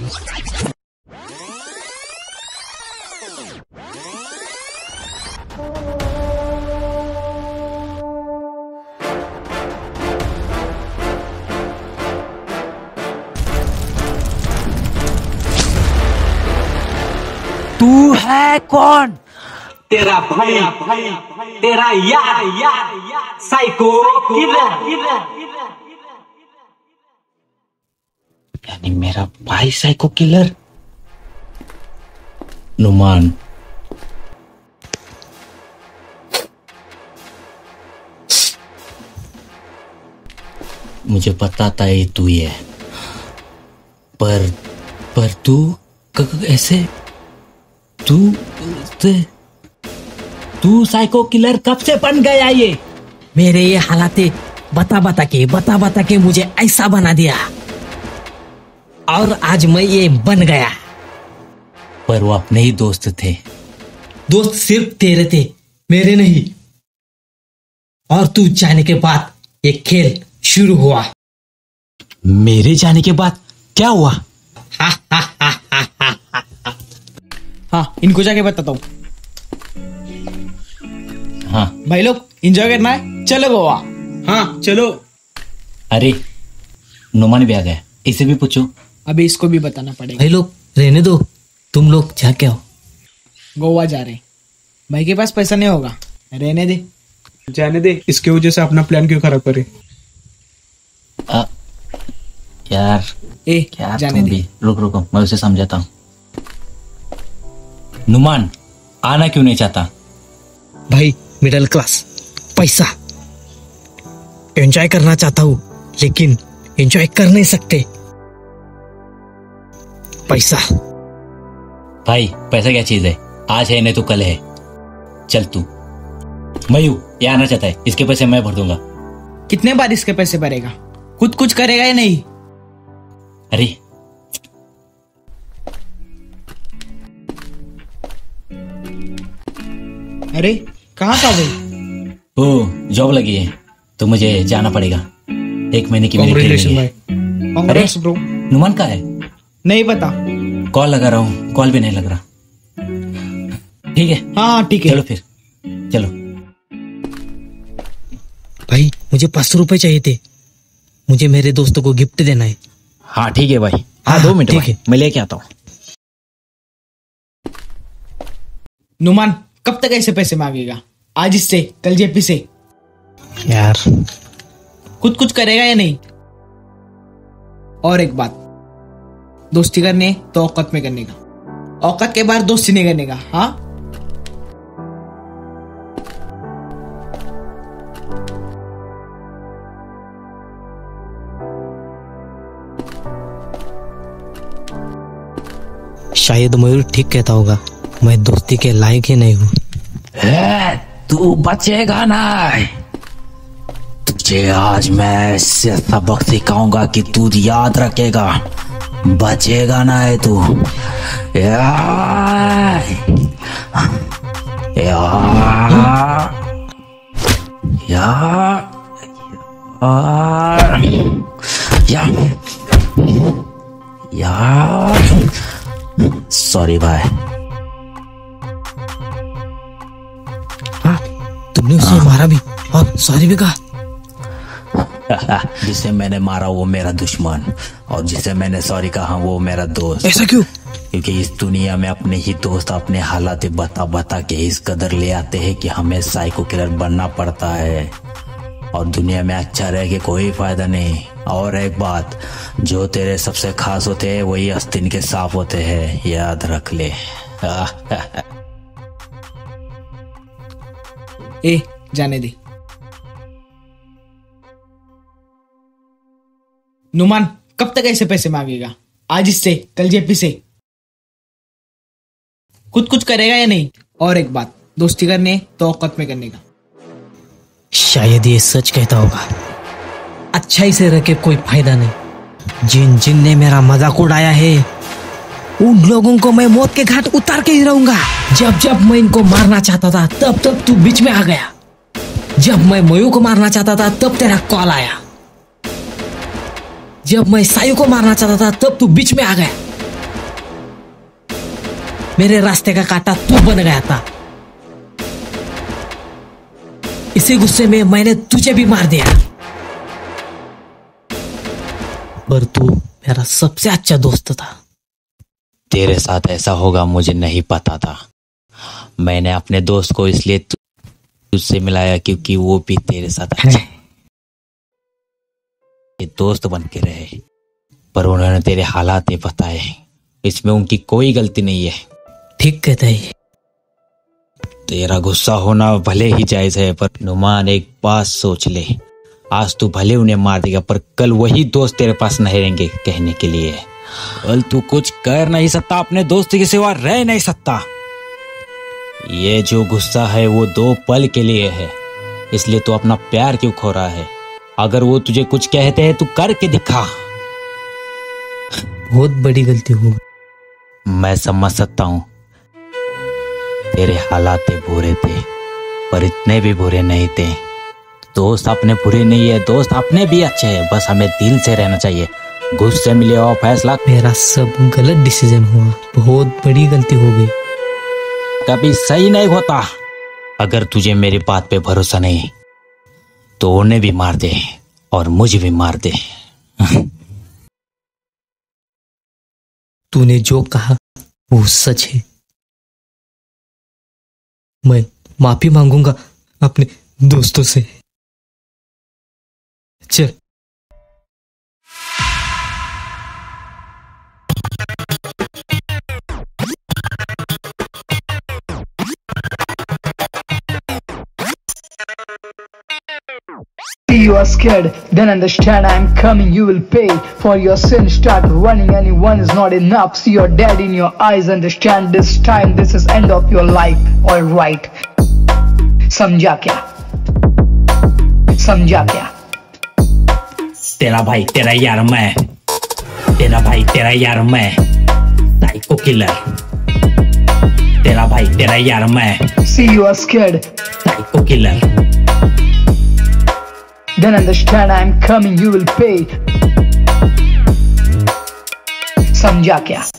तू है कौन? तेरा भाई, तेरा यार, साइको किलर। यानी मेरा भाई साइको किलर? नुमान, मुझे पता था ये तू ही है, पर तू ऐसे तू साइको किलर कब से बन गया? ये मेरे ये हालातें बता के मुझे ऐसा बना दिया और आज मैं ये बन गया। पर वो अपने ही दोस्त थे। दोस्त सिर्फ तेरे थे, मेरे नहीं। और तू जाने के बाद ये खेल शुरू हुआ। मेरे जाने के बाद क्या हुआ? हाँ, इनको जाके बताता हूँ। हाँ भाई लोग, एंजॉय करना है, चलो गोवा। हाँ चलो। अरे नुमान भी आ गया, इसे भी पूछो। अभी इसको भी बताना पड़ेगा। भाई लोग रहने दो, तुम लोग जाके आओ। गोवा जा रहे हैं, भाई के पास पैसा नहीं होगा, रहने दे। जाने दे, इसके वजह से अपना प्लान क्यों खराब करे? यार क्या जाने दे। रुको, मैं उसे समझाता हूँ। नुमान आना क्यों नहीं चाहता? भाई मिडिल क्लास, पैसा, एंजॉय करना चाहता हूँ लेकिन एंजॉय कर नहीं सकते। पैसा। भाई पैसा क्या चीज है? आज है नहीं तो कल है। चल तू। मयू ये आना चाहता है, इसके पैसे मैं भर दूंगा। कितने बार इसके पैसे भरेगा? खुद कुछ करेगा या नहीं? अरे अरे कहाँ था भाई? ओ जॉब लगी है तो मुझे जाना पड़ेगा। 1 महीने की मेरी ट्रेनिंग है। कांग्रेस ब्रो। नुमान का है? नहीं पता। कॉल लगा रहा हूँ, कॉल भी नहीं लग रहा। ठीक है। हाँ ठीक है। चलो फिर चलो। भाई मुझे 500 रुपए चाहिए थे, मुझे मेरे दोस्तों को गिफ्ट देना है। हाँ ठीक है भाई। हाँ 2 मिनट ठीक है, मैं लेके आता हूँ। नुमान कब तक ऐसे पैसे मांगेगा? आज इससे, कल जेपी से। यार खुद कुछ करेगा या नहीं? और एक बात, दोस्ती करनी है तो औकात में करने का, औकात के बाहर दोस्ती नहीं करने का। हाँ शायद मयूर ठीक कहता होगा, मैं दोस्ती के लायक ही नहीं हूँ। तू बचेगा ना। तुझे आज मैं ऐसे सबक सिखाऊंगा कि तू याद रखेगा। बचेगा ना है तू। सॉरी भाई। तुमने उसे मारा भी और सॉरी भी कहा? जिसे मैंने मारा वो मेरा दुश्मन और जिसे मैंने सॉरी कहा वो मेरा दोस्त। ऐसा क्यों? क्योंकि इस दुनिया में अपने ही दोस्त अपने हालात बता के इस कदर ले आते हैं कि हमें साइको किलर बनना पड़ता है। और दुनिया में अच्छा रह के कोई फायदा नहीं। और एक बात, जो तेरे सबसे खास होते हैं वही आस्तीन के सांप होते हैं, याद रख ले। ए जाने दे। नुमान कब तक ऐसे पैसे मांगेगा? आज इससे, कल जेपी से। खुद कुछ करेगा या नहीं? और एक बात, दोस्ती करनी है तो औकात में करने का। शायद ये सच कहता होगा। अच्छाई से रह के कोई फायदा नहीं। जिन ने मेरा मजाक उड़ाया है उन लोगों को मैं मौत के घाट उतार के ही रहूंगा। जब मैं इनको मारना चाहता था तब तू बीच में आ गया। जब मैं मयू को मारना चाहता था तब तेरा कॉल आया। जब मैं सायु को मारना चाहता था तब तू बीच में आ गया। मेरे रास्ते का कांटा तू बन गया था। इसी गुस्से में मैंने तुझे भी मार दिया, पर तू मेरा सबसे अच्छा दोस्त था। तेरे साथ ऐसा होगा मुझे नहीं पता था। मैंने अपने दोस्त को इसलिए तुझसे मिलाया क्योंकि वो भी तेरे साथ अच्छा दोस्त बन के रहे, पर उन्होंने तेरे हालात नहीं बताए। इसमें उनकी कोई गलती नहीं है। ठीक कहता है। तेरा गुस्सा होना भले ही जायज है, पर नुमान एक बात सोच ले, आज तू भले उन्हें मार देगा पर कल वही दोस्त तेरे पास नहीं रहेंगे कहने के लिए। कल तू कुछ कर नहीं सकता, अपने दोस्त के सिवा रह नहीं सकता। ये जो गुस्सा है वो 2 पल के लिए है, इसलिए तू अपना प्यार क्यों खो रहा है? अगर वो तुझे कुछ कहते हैं तू करके दिखा। बहुत बड़ी गलती हो। मैं समझ सकता हूँ तेरे हालात बुरे थे, पर इतने भी बुरे नहीं थे। दोस्त अपने बुरे नहीं है, दोस्त अपने भी अच्छे हैं, बस हमें दिल से रहना चाहिए। गुस्से में लिया हुआ फैसला मेरा सब गलत डिसीजन हुआ, बहुत बड़ी गलती हो गई। कभी सही नहीं होता। अगर तुझे मेरी बात पे भरोसा नहीं तो उन्हें भी मार दे और मुझे भी मार दे। तूने जो कहा वो सच है। मैं माफी मांगूंगा अपने दोस्तों से। चल। You are scared, then understand I am coming, you will pay for your sin. Start running, anyone is not enough. See your dad in your eyes, understand this time, this is end of your life. Alright, समझा क्या? समझा क्या? तेरा भाई तेरा यार मैं, तेरा भाई तेरा यार मैं, साइको किलर। तेरा भाई तेरा यार मैं, See you are scared, psycho killer. then understand I am coming, you will pay. समझा क्या?